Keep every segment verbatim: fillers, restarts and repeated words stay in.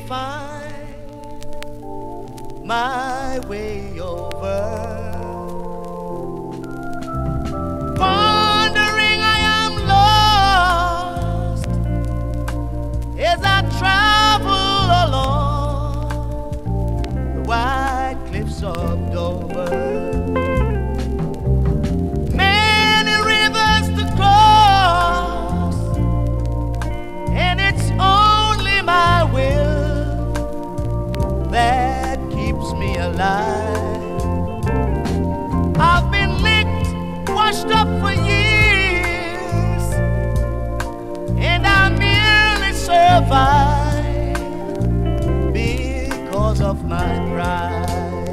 find my way over. Wandering I am lost as I travel along the white cliffs of Dover. Many rivers to cross, and it's only my will that keeps me alive. I've been licked, washed up for years, and I merely survive because of my pride.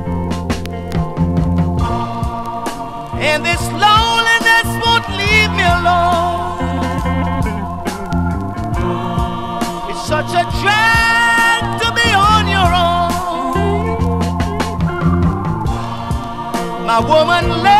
And this loneliness won't leave me alone. It's such a drag to be on your own. My woman